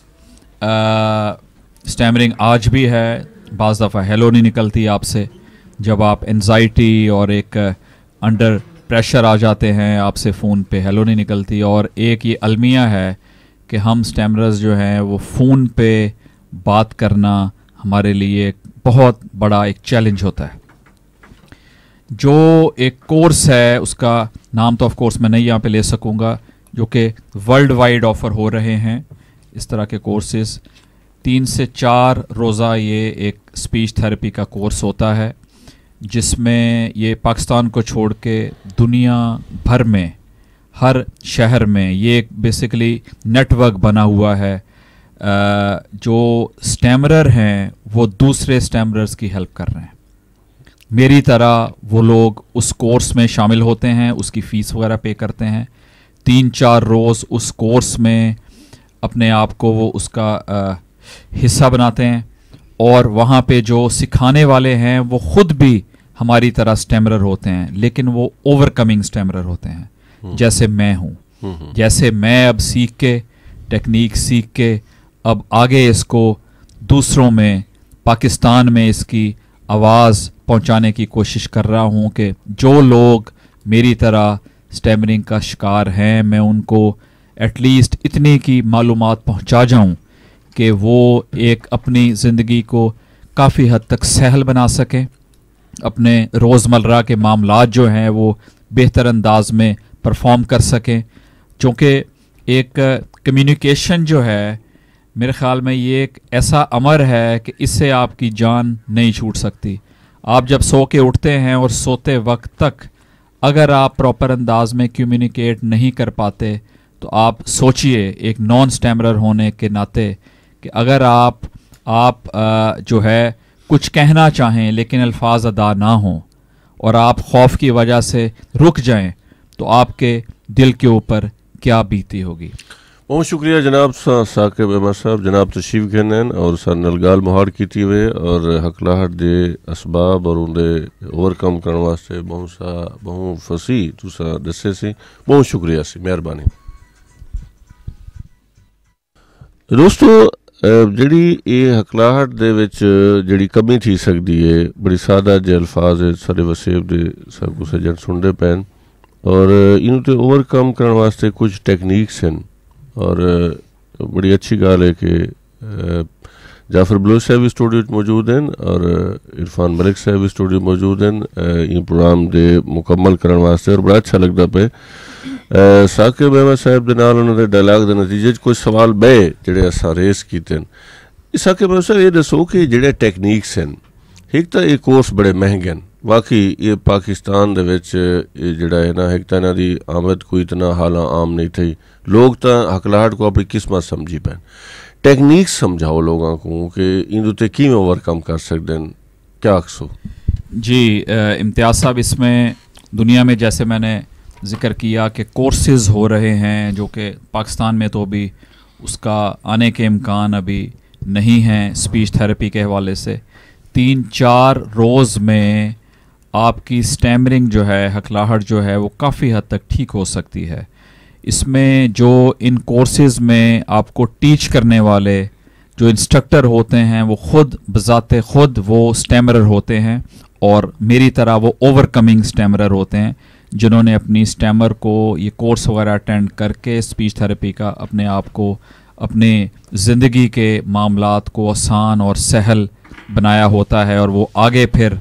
سٹیمرنگ آج بھی ہے، بعض دفعہ ہیلو نہیں نکلتی آپ سے، جب آپ انزائٹی اور ایک انڈر پریشر آ جاتے ہیں آپ سے فون پہ ہیلو نہیں نکلتی۔ اور ایک یہ المیہ ہے کہ ہم سٹیمررز جو ہیں وہ فون پہ بات کرنا ہمارے لیے بہت بڑا ایک چیلنج ہوتا ہے۔ جو ایک کورس ہے اس کا نام تو آف کورس میں نہیں یہاں پہ لے سکوں گا، جو کہ ورلڈ وائڈ آفر ہو رہے ہیں اس طرح کے کورسز، تین سے چار روزہ یہ ایک اسپیچ تھراپی کا کورس ہوتا ہے، جس میں یہ پاکستان کو چھوڑ کے دنیا بھر میں ہر شہر میں یہ ایک بیسیکلی نیٹ ورک بنا ہوا ہے۔ جو سٹیمرر ہیں وہ دوسرے سٹیمررز کی ہیلپ کر رہے ہیں، میری طرح وہ لوگ اس کورس میں شامل ہوتے ہیں، اس کی فیس وغیرہ پے کرتے ہیں، تین چار روز اس کورس میں اپنے آپ کو وہ اس کا حصہ بناتے ہیں، اور وہاں پہ جو سکھانے والے ہیں وہ خود بھی ہماری طرح سٹیمرر ہوتے ہیں، لیکن وہ اوور کمنگ سٹیمرر ہوتے ہیں، جیسے میں ہوں. جیسے میں اب سیکھ کے ٹیکنیک سیکھ کے اب آگے اس کو دوسروں میں پاکستان میں اس کی آواز پہنچانے کی کوشش کر رہا ہوں کہ جو لوگ میری طرح سٹیمرنگ کا شکار ہیں میں ان کو ایٹ لیسٹ اتنی کی معلومات پہنچا جاؤں کہ وہ ایک اپنی زندگی کو کافی حد تک سہل بنا سکیں، اپنے روزمرہ کے معاملات جو ہیں وہ بہتر انداز میں پرفارم کر سکیں. چونکہ ایک کمیونیکیشن جو ہے میرے خیال میں یہ ایک ایسا امر ہے کہ اس سے آپ کی جان نہیں چھوٹ سکتی. آپ جب سو کے اٹھتے ہیں اور سوتے وقت تک اگر آپ پراپر انداز میں کمیونیکیٹ نہیں کر پاتے تو آپ سوچئے ایک نان سٹیمرر ہونے کے ناطے کہ اگر آپ آپ جو ہے کچھ کہنا چاہیں لیکن الفاظ ادا نہ ہوں اور آپ خوف کی وجہ سے رک جائیں تو آپ کے دل کے اوپر کیا بیتی ہوگی. بہت شکریہ جناب ثاقب احمد صاحب، جناب تشریف گھنن اور سر نلگال مہار کیتی ہوئے اور ہکلاہٹ دے اسباب اور ان دے اوور کم کرنے واسطے بہت سا بہت فصیح تسا دسے سی. بہت شکریہ سی، مہربانی. دوستو جڑی یہ ہکلاہٹ دے وچ جڑی کمی تھی سکتی ہے، بڑی سادہ جے الفاظ سارے وسیب دے سب کو سجن سنتے پین اور انہوں تے اوور کم کرنے واسطے کچھ ٹیکنیکس ہیں اور بڑی اچھی گال ہے کہ جعفر بلوچ صاحب اسٹوڈیو موجود ہیں اور عرفان ملک صاحب اسٹوڈیو موجود ہیں یہ پروگرام دے مکمل کرنے واسطے، اور بڑا اچھا لگتا پہ ثاقب احمد صاحب دے نال انہوں نے ڈائلاگ دے نتیجے کوئی سوال بے جڑے اساں ریس کیتے ہیں. ثاقب احمد صاحب یہ دسو کہ جڑے ٹیکنیکس ہیں ایک تو یہ کورس بڑے مہنگے ہیں، واقعی یہ پاکستان دے وچ جڑا ہے نا ایک تو انہاں دی آمد کوئی اتنا حالاں عام نہیں تھی، لوگ تو ہکلاہٹ کو اپنی قسمت سمجھی پین. ٹیکنیکس سمجھاؤ لوگوں کو کہ ان تے کیویں اوور کم کر سکتے ہیں، کیا اکسو؟ جی امتیاز صاحب، اس میں دنیا میں جیسے میں نے ذکر کیا کہ کورسز ہو رہے ہیں جو کہ پاکستان میں تو بھی اس کا آنے کے امکان ابھی نہیں ہیں اسپیچ تھراپی کے حوالے سے. تین چار روز میں آپ کی سٹیمرنگ جو ہے، ہکلاہٹ جو ہے وہ کافی حد تک ٹھیک ہو سکتی ہے. اس میں جو ان کورسز میں آپ کو ٹیچ کرنے والے جو انسٹرکٹر ہوتے ہیں وہ خود بذات خود وہ سٹیمرر ہوتے ہیں اور میری طرح وہ اوور کمنگ سٹیمرر ہوتے ہیں جنہوں نے اپنی سٹیمر کو یہ کورس وغیرہ اٹینڈ کر کے اسپیچ تھراپی کا اپنے آپ کو اپنے زندگی کے معاملات کو آسان اور سہل بنایا ہوتا ہے اور وہ آگے پھر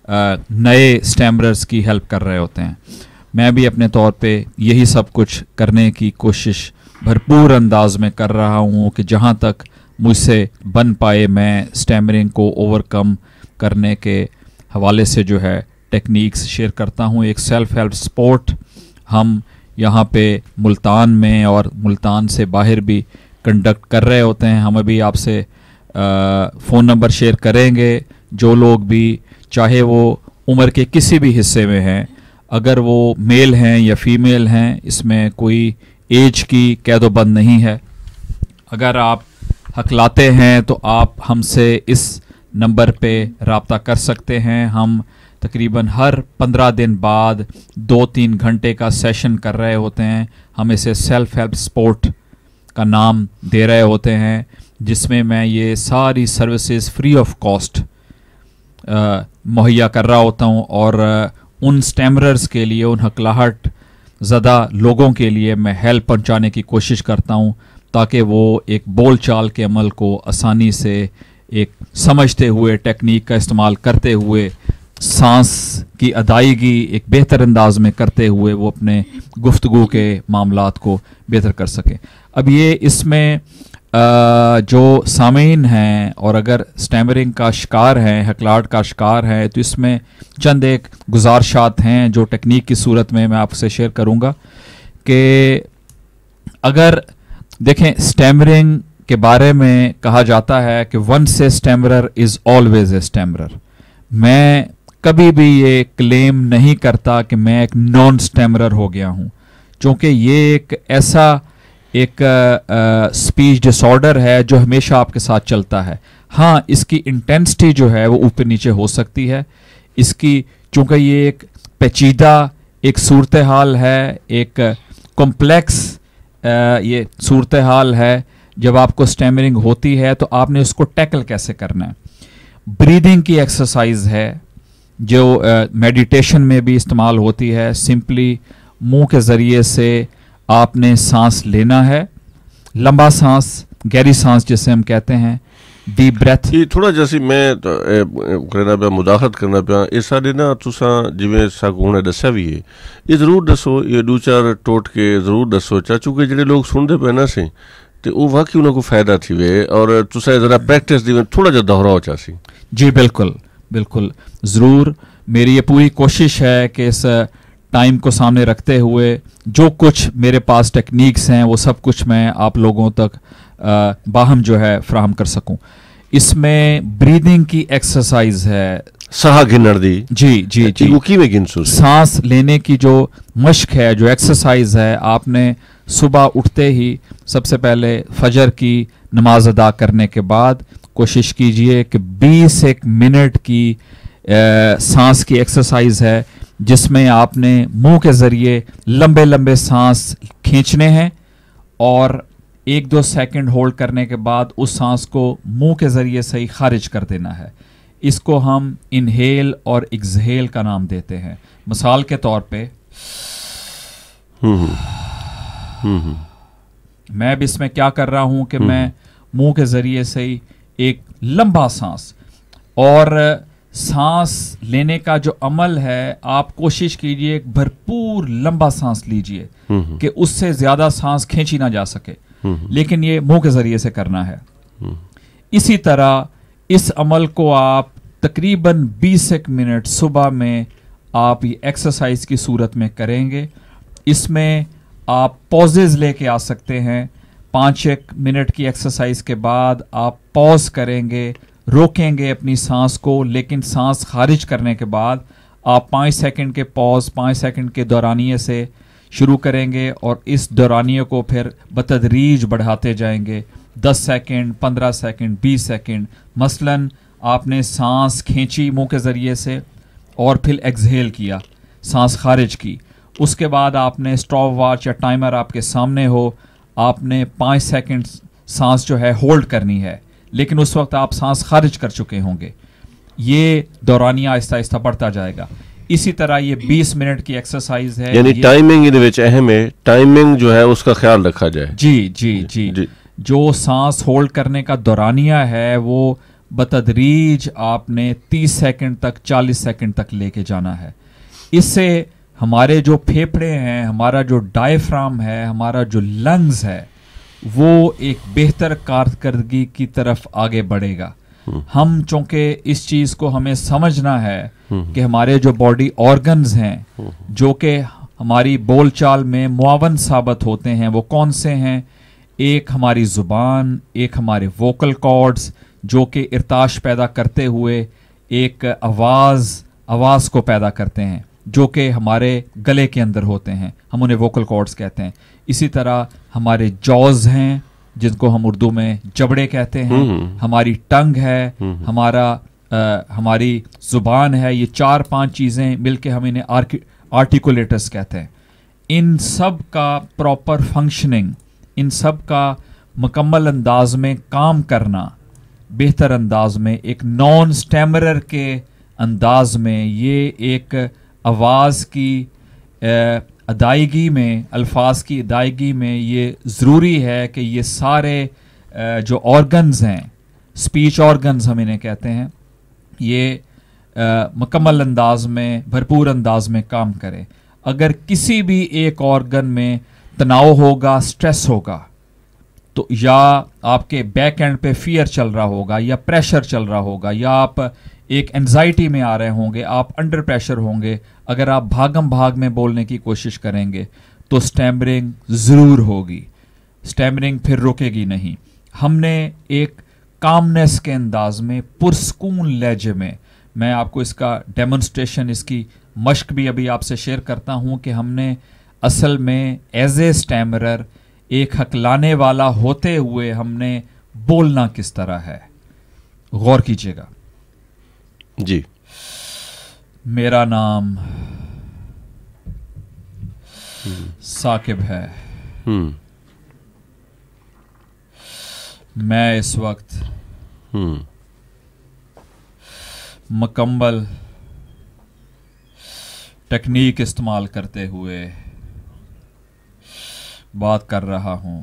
نئے سٹیمررز کی ہیلپ کر رہے ہوتے ہیں. میں بھی اپنے طور پہ یہی سب کچھ کرنے کی کوشش بھرپور انداز میں کر رہا ہوں کہ جہاں تک مجھ سے بن پائے میں سٹیمرنگ کو اوور کم کرنے کے حوالے سے جو ہے ٹیکنیکس شیئر کرتا ہوں. ایک سیلف ہیلپ سپورٹ ہم یہاں پہ ملتان میں اور ملتان سے باہر بھی کنڈکٹ کر رہے ہوتے ہیں. ہم ابھی آپ سے فون نمبر شیئر کریں گے. جو لوگ بھی چاہے وہ عمر کے کسی بھی حصے میں ہیں، اگر وہ میل ہیں یا فیمیل ہیں، اس میں کوئی ایج کی قید و بند نہیں ہے. اگر آپ ہکلاتے ہیں تو آپ ہم سے اس نمبر پہ رابطہ کر سکتے ہیں. ہم تقریباً ہر پندرہ دن بعد دو تین گھنٹے کا سیشن کر رہے ہوتے ہیں. ہم اسے سیلف ہیلپ سپورٹ کا نام دے رہے ہوتے ہیں، جس میں میں یہ ساری سروسز فری آف کاسٹ مہیا کر رہا ہوتا ہوں اور ان سٹیمررز کے لیے، ان ہکلاہٹ زدہ لوگوں کے لیے میں ہیلپ پہنچانے کی کوشش کرتا ہوں تاکہ وہ ایک بول چال کے عمل کو آسانی سے ایک سمجھتے ہوئے، ٹیکنیک کا استعمال کرتے ہوئے، سانس کی ادائیگی ایک بہتر انداز میں کرتے ہوئے وہ اپنے گفتگو کے معاملات کو بہتر کر سکیں. اب یہ اس میں جو سامعین ہیں اور اگر سٹیمرنگ کا شکار ہیں، ہکلاہٹ کا شکار ہیں، تو اس میں چند ایک گزارشات ہیں جو ٹیکنیک کی صورت میں میں آپ سے شیئر کروں گا. کہ اگر دیکھیں سٹیمرنگ کے بارے میں کہا جاتا ہے کہ once a سٹیمرر is always a سٹیمرر. میں کبھی بھی یہ کلیم نہیں کرتا کہ میں ایک نان سٹیمرر ہو گیا ہوں، چونکہ یہ ایک ایسا ایک اسپیچ ڈس آرڈر ہے جو ہمیشہ آپ کے ساتھ چلتا ہے. ہاں اس کی انٹینسٹی جو ہے وہ اوپر نیچے ہو سکتی ہے. اس کی چونکہ یہ ایک پیچیدہ ایک صورتحال ہے, ایک کمپلیکس یہ صورتحال ہے, جب آپ کو اسٹیمرنگ ہوتی ہے تو آپ نے اس کو ٹیکل کیسے کرنا ہے. بریدنگ کی ایکسرسائز ہے جو میڈیٹیشن میں بھی استعمال ہوتی ہے. سمپلی منہ کے ذریعے سے آپ نے سانس لینا ہے, لمبا سانس, گہری سانس جسے ہم کہتے ہیں, ڈیپ بریتھ. یہ تھوڑا جیسی میں کرنا پیا مداخلت کرنا پیا اس سارے نا تساں جویں ساکو نے دسیا بھی ہے, یہ ضرور دسو, یہ دو چار ٹوٹ کے ضرور دسو چاچو کہ جڑے لوگ سنتے پے نا سے تے وہ واقعی انہاں کو فائدہ تھی وے, اور تساں ذرا پریکٹس دی تھوڑا جا دہراؤ چاسی. جی بالکل بالکل ضرور. میری یہ پوری کوشش ہے کہ اس ٹائم کو سامنے رکھتے ہوئے جو کچھ میرے پاس ٹیکنیکس ہیں وہ سب کچھ میں آپ لوگوں تک باہم جو ہے فراہم کر سکوں. اس میں بریدنگ کی ایکسرسائز ہے, سہا گنر دی. جی جی جی وہ کیویں گنسو سانس لینے کی جو مشق ہے, جو ایکسرسائز ہے, آپ نے صبح اٹھتے ہی سب سے پہلے فجر کی نماز ادا کرنے کے بعد کوشش کیجئے کہ بیس ایک منٹ کی سانس کی ایکسرسائز ہے جس میں آپ نے منہ کے ذریعے لمبے لمبے سانس کھینچنے ہیں اور ایک دو سیکنڈ ہولڈ کرنے کے بعد اس سانس کو منہ کے ذریعے سے ہی خارج کر دینا ہے. اس کو ہم انہیل اور ایکسہیل کا نام دیتے ہیں. مثال کے طور پہ میں اب اس میں کیا کر رہا ہوں کہ میں منہ کے ذریعے سے ہی ایک لمبا سانس, اور سانس لینے کا جو عمل ہے آپ کوشش کیجئے ایک بھرپور لمبا سانس لیجئے کہ اس سے زیادہ سانس کھینچی نہ جا سکے, لیکن یہ منہ کے ذریعے سے کرنا ہے. اسی طرح اس عمل کو آپ تقریباً بیس ایک منٹ صبح میں آپ یہ ایکسرسائز کی صورت میں کریں گے. اس میں آپ پوزز لے کے آ سکتے ہیں. پانچ ایک منٹ کی ایکسرسائز کے بعد آپ پوز کریں گے, روکیں گے اپنی سانس کو, لیکن سانس خارج کرنے کے بعد آپ پانچ سیکنڈ کے پوز, پانچ سیکنڈ کے دورانیے سے شروع کریں گے اور اس دورانیے کو پھر بتدریج بڑھاتے جائیں گے. دس سیکنڈ, پندرہ سیکنڈ, بیس سیکنڈ. مثلاً آپ نے سانس کھینچی منہ کے ذریعے سے اور پھر ایکسہیل کیا, سانس خارج کی. اس کے بعد آپ نے اسٹاپ واچ یا ٹائمر آپ کے سامنے ہو, آپ نے پانچ سیکنڈ سانس جو ہے ہولڈ کرنی ہے, لیکن اس وقت آپ سانس خارج کر چکے ہوں گے. یہ دورانیہ آہستہ آہستہ بڑھتا جائے گا. اسی طرح یہ بیس منٹ کی ایکسرسائز ہے, یعنی ٹائمنگ یہ وچ اہم ہے, ٹائمنگ جو ہے اس کا خیال رکھا جائے. جی جی جی جو سانس ہولڈ کرنے کا دورانیہ ہے وہ بتدریج آپ نے تیس سیکنڈ تک, چالیس سیکنڈ تک لے کے جانا ہے. اس سے ہمارے جو پھیپھڑے ہیں, ہمارا جو ڈائفرام ہے, ہمارا جو لنگز ہے, وہ ایک بہتر کارکردگی کی طرف آگے بڑھے گا. ہم چونکہ اس چیز کو ہمیں سمجھنا ہے کہ ہمارے جو باڈی آرگنز ہیں جو کہ ہماری بول چال میں معاون ثابت ہوتے ہیں وہ کون سے ہیں. ایک ہماری زبان, ایک ہمارے ووکل کارڈز جو کہ ارتعاش پیدا کرتے ہوئے ایک آواز آواز کو پیدا کرتے ہیں جو کہ ہمارے گلے کے اندر ہوتے ہیں, ہم انہیں ووکل کارڈز کہتے ہیں. اسی طرح ہمارے جوز ہیں جن کو ہم اردو میں جبڑے کہتے ہیں, ہماری ٹنگ ہے, ہمارا ہماری زبان ہے. یہ چار پانچ چیزیں مل کے ہم انہیں آرٹیکولیٹرز کہتے ہیں. ان سب کا پراپر فنکشننگ, ان سب کا مکمل انداز میں کام کرنا, بہتر انداز میں, ایک نان سٹیمرر کے انداز میں, یہ ایک آواز کی ادائیگی میں, الفاظ کی ادائیگی میں یہ ضروری ہے کہ یہ سارے جو آرگنز ہیں, سپیچ آرگنز ہم انہیں کہتے ہیں, یہ مکمل انداز میں, بھرپور انداز میں کام کرے. اگر کسی بھی ایک آرگن میں تناؤ ہوگا, سٹریس ہوگا, تو یا آپ کے بیک اینڈ پہ فیئر چل رہا ہوگا, یا پریشر چل رہا ہوگا, یا آپ ایک انزائٹی میں آ رہے ہوں گے, آپ انڈر پریشر ہوں گے, اگر آپ بھاگم بھاگ میں بولنے کی کوشش کریں گے تو سٹیمرنگ ضرور ہوگی. سٹیمرنگ پھر رکے گی نہیں. ہم نے ایک کامنس کے انداز میں, پرسکون لہجے میں, میں آپ کو اس کا ڈیمونسٹریشن, اس کی مشق بھی ابھی آپ سے شیئر کرتا ہوں کہ ہم نے اصل میں ایز اے سٹیمرر ایک ہکلانے والا ہوتے ہوئے ہم نے بولنا کس طرح ہے. غور کیجیے گا. جی. میرا نام ثاقب ہے. ہم میں اس وقت ہم مکمل ٹیکنیک استعمال کرتے ہوئے بات کر رہا ہوں.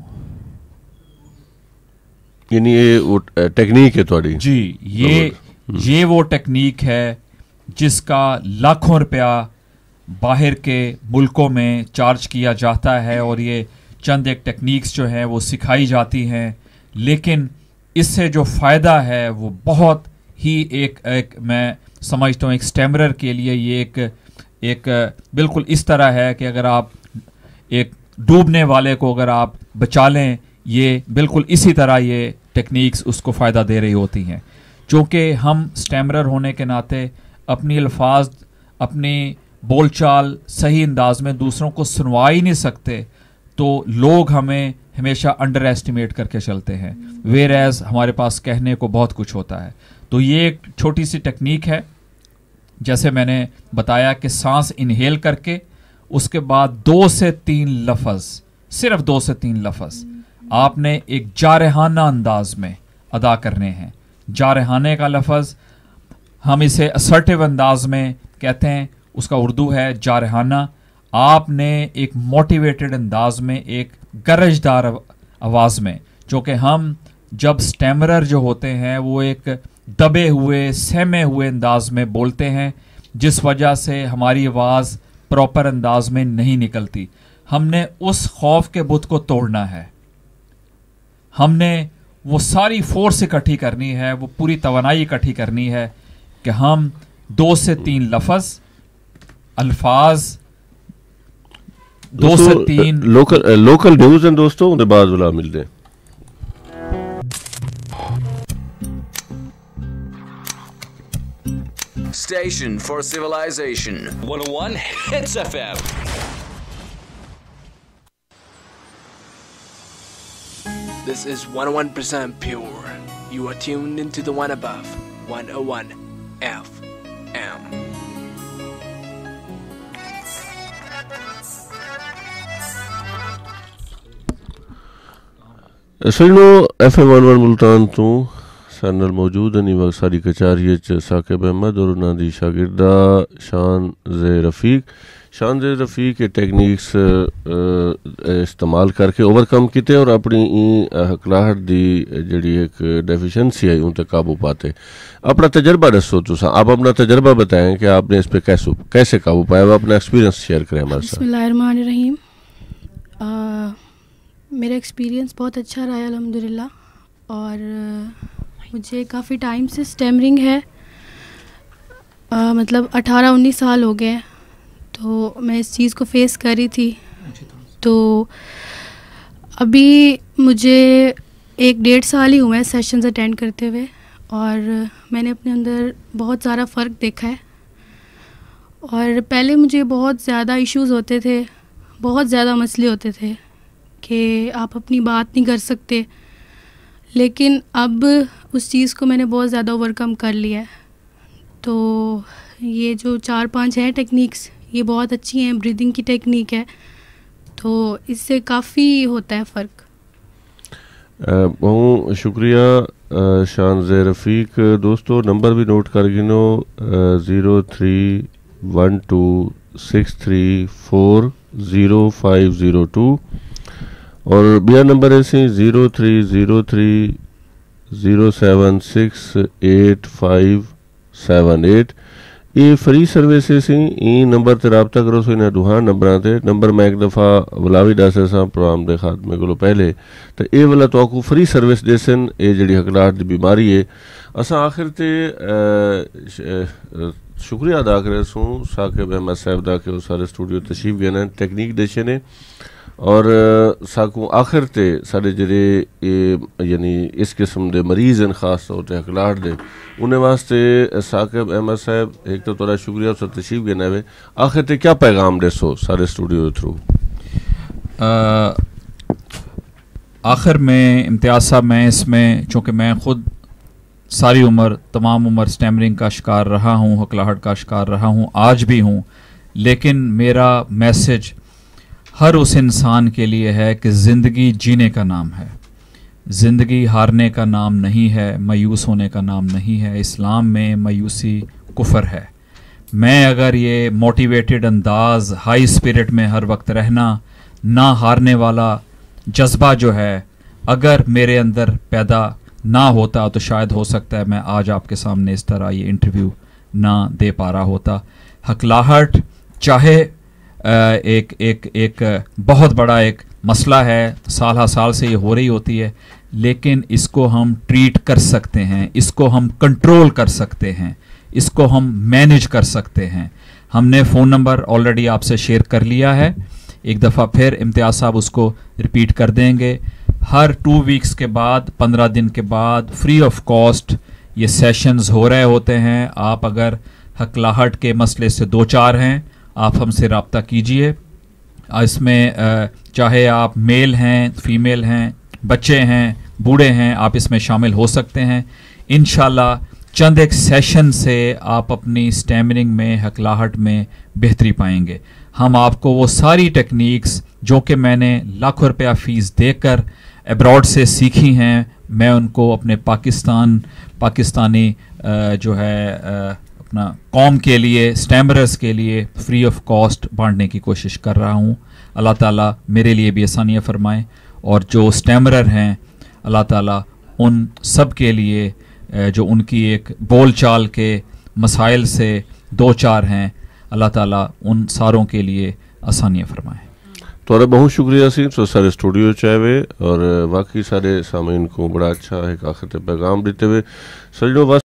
یعنی یہ وہ ٹیکنیک ہے تھوڑی؟ جی, یہ یہ وہ ٹیکنیک ہے جس کا لاکھوں روپیہ باہر کے ملکوں میں چارج کیا جاتا ہے, اور یہ چند ایک ٹیکنیکس جو ہیں وہ سکھائی جاتی ہیں, لیکن اس سے جو فائدہ ہے وہ بہت ہی ایک ایک میں سمجھتا ہوں ایک اسٹیمرر کے لیے یہ ایک ایک بالکل اس طرح ہے کہ اگر آپ ایک ڈوبنے والے کو اگر آپ بچا لیں, یہ بالکل اسی طرح یہ ٹیکنیکس اس کو فائدہ دے رہی ہوتی ہیں. چونکہ ہم اسٹیمرر ہونے کے ناطے اپنی الفاظ اپنی بول چال صحیح انداز میں دوسروں کو سنوا ہی نہیں سکتے, تو لوگ ہمیں ہمیشہ انڈر ایسٹیمیٹ کر کے چلتے ہیں, ویئر ایز ہمارے پاس کہنے کو بہت کچھ ہوتا ہے. تو یہ ایک چھوٹی سی ٹیکنیک ہے, جیسے میں نے بتایا کہ سانس انہیل کر کے اس کے بعد دو سے تین لفظ, صرف دو سے تین لفظ آپ نے ایک جارحانہ انداز میں ادا کرنے ہیں. جارحانے کا لفظ ہم اسے اسرٹیو انداز میں کہتے ہیں, اس کا اردو ہے جارحانہ. آپ نے ایک موٹیویٹڈ انداز میں ایک گرجدار آواز میں, چونکہ ہم جب سٹیمرر جو ہوتے ہیں وہ ایک دبے ہوئے سہمے ہوئے انداز میں بولتے ہیں, جس وجہ سے ہماری آواز پراپر انداز میں نہیں نکلتی. ہم نے اس خوف کے بت کو توڑنا ہے, ہم نے وہ ساری فورس اکٹھی کرنی ہے, وہ پوری توانائی اکٹھی کرنی ہے کہ ہم دو سے تین لفظ الفاظ دو سے تین لوکل لوکل نیوز ہیں دوستوں, ان کے بعد بلا ملتے ہیں. Station for Civilization one oh one Hits F M. This is one oh one percent pure. You are tuned into the one above one oh one F M. سنو F M one one Multan تو سنل موجود ہیں وقت ساری کچاری ثاقب احمد اور انہوں دی شاگردہ شان زے رفیق. شان زے رفیق یہ ٹیکنیکس استعمال کر کے اوورکم کیتے اور اپنی ہکلاہٹ دی جڑی ایک ڈیفیشنسی ہے ان تک قابو پاتے. اپنا تجربہ دسو تسا, آپ اپنا تجربہ بتائیں کہ آپ نے اس پہ کیسے کیسے قابو پایا, وہ اپنا ایکسپیرینس شیئر کریں ہمارے ساتھ. بسم اللہ الرحمن الرحیم. میرا ایکسپیرینس بہت اچھا رہا ہے الحمدللہ, اور مجھے کافی ٹائم سے اسٹیمرنگ ہے, مطلب اٹھارہ انیس سال ہو گئے, تو میں اس چیز کو فیس کر رہی تھی. تو ابھی مجھے ایک ڈیڑھ سال ہی ہوئے ہیں سیشنز اٹینڈ کرتے ہوئے, اور میں نے اپنے اندر بہت سارا فرق دیکھا ہے. اور پہلے مجھے بہت زیادہ ایشوز ہوتے تھے, بہت زیادہ مسئلے ہوتے تھے کہ آپ اپنی بات نہیں کر سکتے, لیکن اب اس چیز کو میں نے بہت زیادہ اوور کم کر لیا ہے. تو یہ جو چار پانچ ہیں ٹیکنیکس یہ بہت اچھی ہیں, بریدنگ کی ٹیکنیک ہے, تو اس سے کافی ہوتا ہے فرق. بہت شکریہ شان زے رفیق. دوستو نمبر بھی نوٹ کر گنو, zero three one two six three four zero five zero two, اور بیا نمبر ایسے zero three zero three zero seven six eight five seven eight. یہ فری سروسز ہیں, این نمبر تے رابطہ کرو سو انہیں دوہاں نمبران تے. نمبر میں ایک دفعہ ولاوی ڈاسے ساں پروگرام دے خاتمے کو پہلے, تو اے والا تو آکو فری سروس دے سن. اے جڑی ہکلاہٹ دی بیماری ہے, اساں آخر تے شکریہ ادا کرے سوں ثاقب احمد صاحب دا کہ وہ سارے اسٹوڈیو تشریف گئے ہیں ٹیکنیک دے نے, اور ساکوں آخر تے سارے جڑے یعنی اس قسم دے مریض ہیں خاص طور تے ہکلاہٹ دے, انہیں واسطے ثاقب احمد صاحب ایک تو تھوڑا شکریہ اس تشریف گئے ہوئے. آخر تے کیا پیغام دے سو سارے اسٹوڈیو تھرو؟ آخر میں امتیاز صاحب, میں اس میں چونکہ میں خود सारी उम्र तमाम उम्र स्टैमरिंग का शिकार रहा हूँ, हकलाहट का शिकार रहा हूँ, आज भी हूँ, लेकिन मेरा मैसेज हर उस इंसान के लिए है कि ज़िंदगी जीने का नाम है, ज़िंदगी हारने का नाम नहीं है, मायूस होने का नाम नहीं है। इस्लाम में मायूसी कुफर है। मैं अगर ये मोटिवेटेड अंदाज, हाई स्पिरिट में हर वक्त रहना, ना हारने वाला जज्बा जो है अगर मेरे अंदर पैदा ना होता तो शायद हो सकता है मैं आज आपके सामने इस तरह ये इंटरव्यू ना दे पा रहा होता। हकलाहट चाहे एक एक एक बहुत बड़ा एक मसला है, साल हा साल से ये हो रही होती है, लेकिन इसको हम ट्रीट कर सकते हैं, इसको हम कंट्रोल कर सकते हैं, इसको हम मैनेज कर सकते हैं। हमने फ़ोन नंबर ऑलरेडी आपसे शेयर कर लिया है, एक दफ़ा फिर इम्तियाज़ साहब उसको रिपीट कर देंगे। हर टू वीक्स के बाद, पंद्रह दिन के बाद फ्री ऑफ कॉस्ट ये सेशंस हो रहे होते हैं। आप अगर हकलाहट के मसले से दो चार हैं, आप हमसे रब्ता कीजिए। इसमें चाहे आप मेल हैं, फीमेल हैं, बच्चे हैं, बूढ़े हैं, आप इसमें शामिल हो सकते हैं। इंशाल्लाह चंद एक सेशन से आप अपनी स्टैमरिंग में, हकलाहट में बेहतरी पाएंगे। हम आपको वो सारी टेक्निक्स जो कि मैंने लाखों रुपया फ़ीस देकर अब्रॉड से सीखी हैं, मैं उनको अपने पाकिस्तान पाकिस्तानी जो है अपना कौम के लिए, स्टैमरर्स के लिए फ्री ऑफ कॉस्ट बांटने की कोशिश कर रहा हूँ। अल्लाह ताला मेरे लिए भी आसानियाँ फरमाएं, और जो स्टैमरर हैं अल्लाह ताला उन सब के लिए जो उनकी एक बोल चाल के मसाइल से दो चार हैं, अल्लाह ताला उन सारों के लिए आसानियाँ फरमाएं। तो बहुत शुक्रिया सी तो सारे स्टूडियो चाहे और बाकी सारे सामीन को बड़ा अच्छा एक आखिर पैगाम देते हुए सजनों